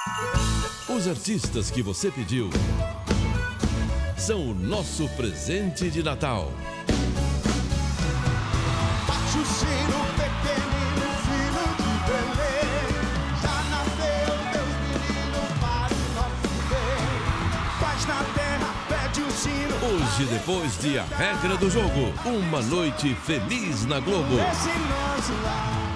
Os artistas que você pediu são o nosso presente de Natal. Bate o sino, pequenino, filho de Belém. Já nasceu Deus menino para o nosso bem. Paz na terra, pede o sino. Hoje, depois de A Regra do Jogo, uma noite feliz na Globo. Esse nosso lar.